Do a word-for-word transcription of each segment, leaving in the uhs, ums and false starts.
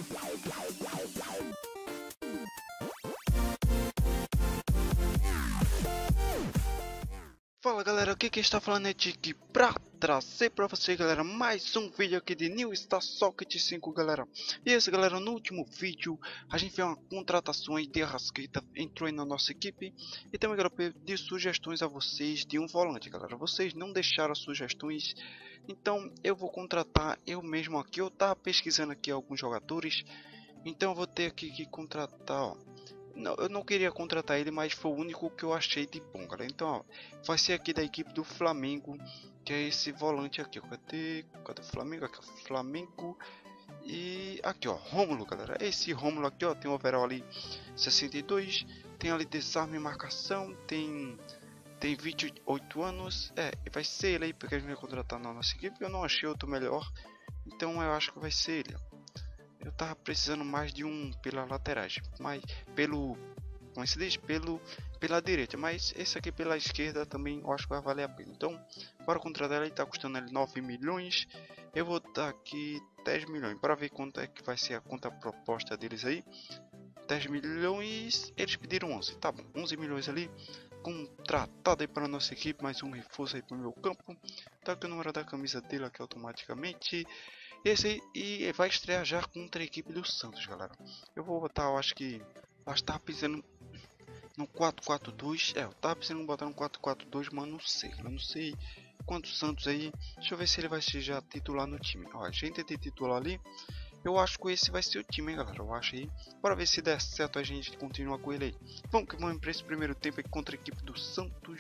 Fala galera, aqui quem está falando é Dick pra trazer pra você galera mais um vídeo aqui de New Star Socket cinco galera. E esse galera, no último vídeo a gente fez uma contratação aí de Arrascaeta, entrou aí na nossa equipe. E também quero pedir sugestões a vocês de um volante galera, vocês não deixaram sugestões, então eu vou contratar eu mesmo aqui. Eu tava pesquisando aqui alguns jogadores, então eu vou ter aqui que contratar, ó. Não, eu não queria contratar ele, mas foi o único que eu achei de bom, galera. Então, ó, vai ser aqui da equipe do Flamengo, que é esse volante aqui. Cadê? Cadê o Flamengo? Aqui, ó, Flamengo. E aqui, ó, Rômulo, galera. Esse Rômulo aqui, ó, tem um overall ali sessenta e dois, tem ali desarme e marcação, tem tem vinte e oito anos. É, vai ser ele aí, porque a gente vai contratar na nossa equipe. Eu não achei outro melhor, então eu acho que vai ser ele, ó. Eu tava precisando mais de um pela laterais, mas pelo, como se diz, pelo pela direita, mas esse aqui pela esquerda também eu acho que vai valer a pena. Então, para contratar ele, tá custando ele nove milhões. Eu vou dar aqui dez milhões para ver quanto é que vai ser a conta proposta deles aí. dez milhões, eles pediram onze, tá bom, onze milhões ali. Contratado aí para a nossa equipe, mais um reforço aí para o meu campo. Tá aqui o número da camisa dele aqui automaticamente. Esse aí, e vai estrear já contra a equipe do Santos, galera. Eu vou botar, eu acho que acho que tava pensando no quatro quatro dois. É, eu tava pensando em botar no quatro quatro dois, mas não sei. Eu não sei quantos Santos aí. Deixa eu ver se ele vai ser já titular no time. Ó, a gente tem titular ali. Eu acho que esse vai ser o time, hein, galera. Eu acho aí. Bora ver se der certo a gente continua com ele aí. Vamos que vamos para esse primeiro tempo aí contra a equipe do Santos.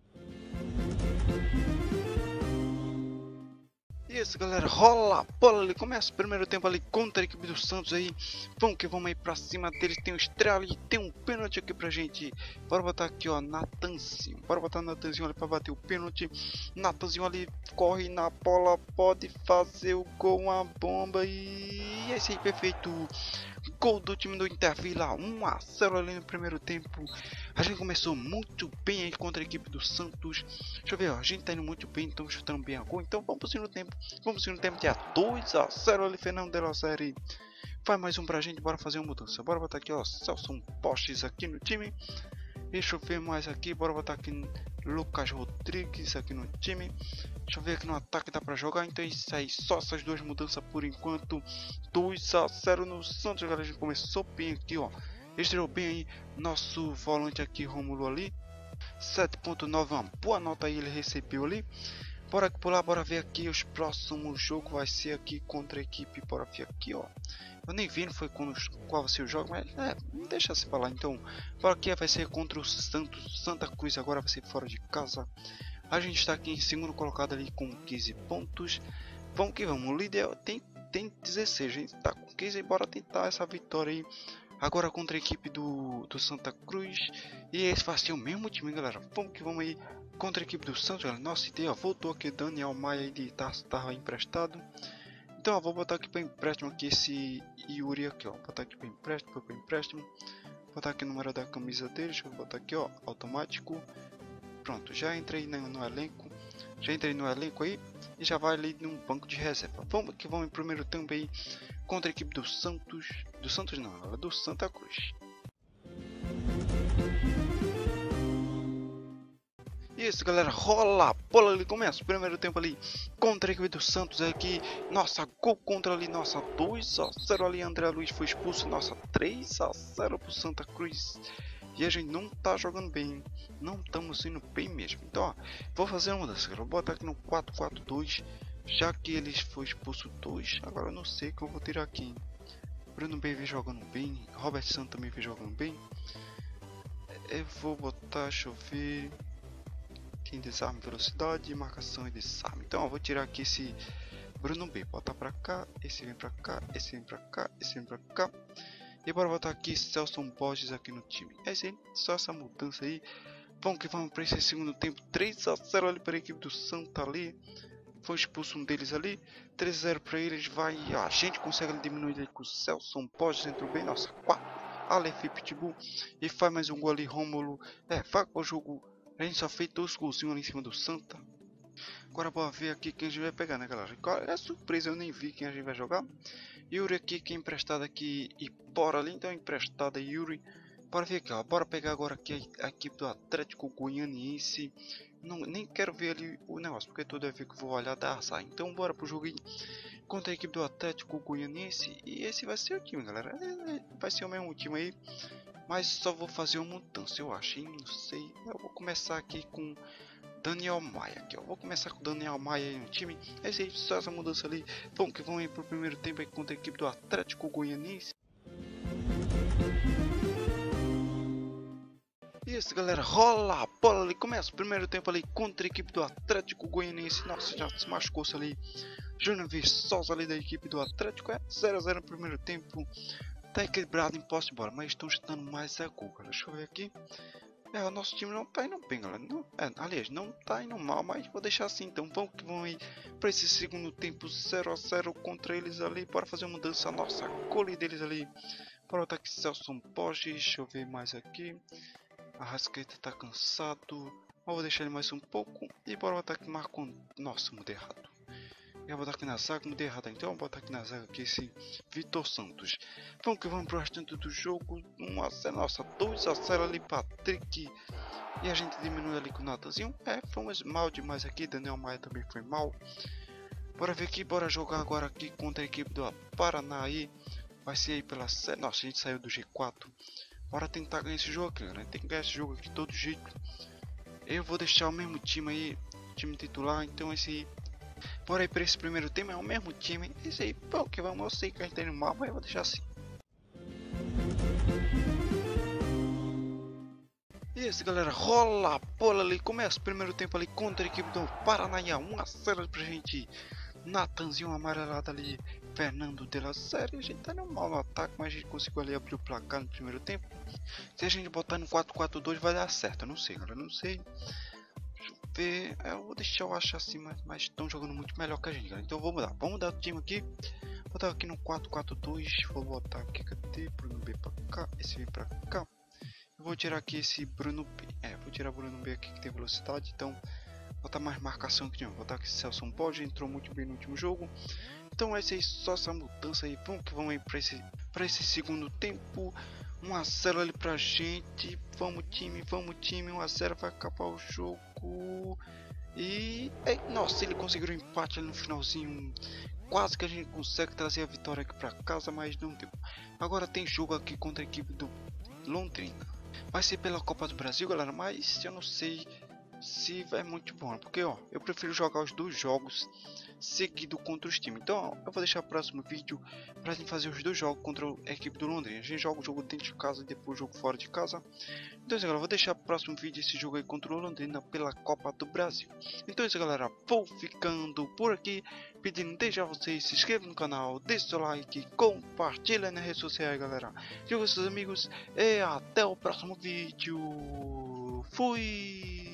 Isso galera, rola a bola ali, começa o primeiro tempo ali contra a equipe do Santos aí. Vamos que vamos aí pra cima deles, tem um estrela e tem um pênalti aqui pra gente. Bora botar aqui ó, Natanzinho, bora botar Natanzinho ali pra bater o pênalti. Natanzinho ali, corre na bola, pode fazer o gol, uma bomba e esse aí perfeito. Gol do time do Intervila, um a zero ali no primeiro tempo. A gente começou muito bem aí contra a equipe do Santos. Deixa eu ver, ó, a gente tá indo muito bem, então chutando bem a gol. Então vamos pro segundo tempo. Vamos pro segundo tempo, dia dois a zero ali, Fernando de la Série. Faz mais um pra gente, bora fazer uma mudança. Bora botar aqui, ó, Celso Postes aqui no time. Deixa eu ver mais aqui, bora botar aqui Lucas Rodrigues aqui no time. Deixa eu ver aqui no ataque, dá pra jogar. Então é isso aí, só essas duas mudanças por enquanto. dois a zero no Santos, galera. A gente começou bem aqui, ó. Estreou bem aí nosso volante aqui, Rômulo ali. sete ponto nove, uma boa nota aí ele recebeu ali. Bora pular, bora ver aqui os próximos jogos. Vai ser aqui contra a equipe, bora ver aqui, ó. Eu nem vi, não foi com qual vai ser o jogo, mas é, deixa se falar. Então, bora aqui, vai ser contra o Santos, Santa Cruz, agora vai ser fora de casa. A gente está aqui em segundo colocado ali com quinze pontos. Vamos que vamos, o líder tem, tem dezesseis, a gente tá com quinze, bora tentar essa vitória aí. Agora contra a equipe do, do Santa Cruz. E esse vai ser o mesmo time, galera. Vamos que vamos aí contra a equipe do Santos, galera. Nossa ideia, voltou aqui Daniel Maia aí de estava emprestado. Então eu vou botar aqui para empréstimo aqui esse Yuri aqui, ó. Botar aqui para empréstimo, para empréstimo. Botar aqui o número da camisa dele, deixa eu botar aqui, ó, automático. Pronto, já entrei no, no elenco. Já entrei no elenco aí e já vai ali num banco de reserva. Vamos que vamos em primeiro tempo aí contra a equipe do Santos. Do Santos não, é do Santa Cruz. Isso galera, rola a bola ali, começa o primeiro tempo ali contra a equipe do Santos aqui. Nossa, gol contra ali, nossa, dois a zero ali, André Luiz foi expulso, nossa, três a zero pro Santa Cruz. E a gente não tá jogando bem, não estamos indo bem mesmo. Então ó, vou fazer uma mudança, vou botar aqui no quatro quatro dois, já que eles foi expulso dois, agora eu não sei o que eu vou tirar aqui. Bruno B vem jogando bem, Robert Santos também vem jogando bem. Eu vou botar, deixa eu ver, tem desarme, velocidade, marcação e desarme. Então eu vou tirar aqui esse Bruno B, botar pra cá, esse vem pra cá, esse vem pra cá, esse vem pra cá. E bora botar aqui Celso Borges aqui no time. É isso aí, só essa mudança aí. Vamos que vamos para esse segundo tempo. três a zero ali para a equipe do Santa ali. Foi expulso um deles ali. três a zero para eles. Vai, a gente consegue diminuir ele com o Celso Borges. Entrou bem, nossa, quatro. Aleph Pitbull. E faz mais um gol ali, Rômulo. É, vai o jogo. A gente só fez dois golzinhos ali em cima do Santa. Agora bora ver aqui quem a gente vai pegar, né, galera? É surpresa, eu nem vi quem a gente vai jogar. Yuri aqui, que é emprestado aqui, e bora ali, então emprestado Yuri. Bora ver aqui, ó, bora pegar agora aqui a equipe do Atlético Goianiense. Não, nem quero ver ali o negócio, porque toda vez que vou olhar dá azar. Então bora pro jogo aí contra a equipe do Atlético Goianiense. E esse vai ser o time, galera. É, vai ser o mesmo time aí, mas só vou fazer uma mudança, eu acho, hein? Não sei. Eu vou começar aqui com Daniel Maia aqui, ó. Vou começar com Daniel Maia aí no time. É isso aí, só essa mudança ali. Vamos que vão ir pro primeiro tempo aí contra a equipe do Atlético Goianiense. Isso, galera, rola a bola ali. Começa o primeiro tempo ali contra a equipe do Atlético Goianiense. Nossa, já se machucou-se ali. Júnior Viçosa ali da equipe do Atlético. É zero a zero no primeiro tempo. Tá equilibrado em posse de bola, mas estão chutando mais a gol, galera. Deixa eu ver aqui. É, o nosso time não tá indo bem, galera. Não, é, aliás, não tá indo mal, mas vou deixar assim. Então vamos que vão ir para esse segundo tempo zero a zero contra eles ali. Bora fazer uma mudança. Nossa, cole deles ali. Bora botar aqui Celso Borges. Deixa eu ver mais aqui. A Rascaeta tá cansado. Mas vou deixar ele mais um pouco. E bora botar aqui Marco. Nossa, mudei errado. Eu vou botar aqui na zaga, mudei errado. Então eu vou botar aqui na zaga aqui esse Vitor Santos. Vamos que vamos pro restante do jogo. um a zero, nossa, dois a zero ali, Patrick. E a gente diminui ali com o Natanzinho. É, fomos mal demais aqui. Daniel Maia também foi mal. Bora ver aqui, bora jogar agora aqui contra a equipe do Paraná aí. Vai ser aí pela série. Nossa, a gente saiu do G quatro. Bora tentar ganhar esse jogo aqui, né? Tem que ganhar esse jogo aqui de todo jeito. Eu vou deixar o mesmo time aí, time titular. Então esse aí. Bora aí para esse primeiro tempo, é o mesmo time. Esse aí, pô, que vamos, eu sei que a gente tá indo mal, mas eu vou deixar assim. Isso, galera, rola a bola ali. Começa o primeiro tempo ali contra a equipe do Paraná. um a zero pra gente. Natanzinho amarelado ali. Fernando de la Série. A gente tá indo mal no ataque, mas a gente conseguiu ali abrir o placar no primeiro tempo. Se a gente botar no quatro quatro dois vai dar certo. Eu não sei, galera, não sei. Ver, eu vou deixar eu achar assim, mas estão jogando muito melhor que a gente, galera. Então eu vou mudar, vamos mudar o time aqui. Vou botar aqui no quatro quatro dois. Vou botar aqui, cadê? Bruno B pra cá, esse vem pra cá. Eu vou tirar aqui esse Bruno B. É, vou tirar o Bruno B aqui que tem velocidade. Então, vou botar mais marcação aqui. Vou botar aqui Celso Borges, entrou muito bem no último jogo. Então é isso aí, só essa mudança aí. Vamos que vamos aí pra esse, pra esse segundo tempo. um a zero ali pra gente. Vamos time, vamos time. um a zero vai acabar o jogo. E é, nossa, ele conseguiu um empate ali no finalzinho. Quase que a gente consegue trazer a vitória aqui pra casa, mas não deu. Agora tem jogo aqui contra a equipe do Londrina. Vai ser pela Copa do Brasil, galera, mas eu não sei se é muito bom, porque ó, eu prefiro jogar os dois jogos seguido contra os times. Então ó, eu vou deixar o próximo vídeo pra gente fazer os dois jogos contra a equipe do Londrina. A gente joga o jogo dentro de casa e depois o jogo fora de casa. Então isso, galera, eu vou deixar o próximo vídeo esse jogo aí contra o Londrina pela Copa do Brasil. Então isso, galera, vou ficando por aqui, pedindo desde a vocês se inscrevam no canal, deixe seu like, compartilha nas redes sociais, galera, diga aos seus amigos e até o próximo vídeo. Fui!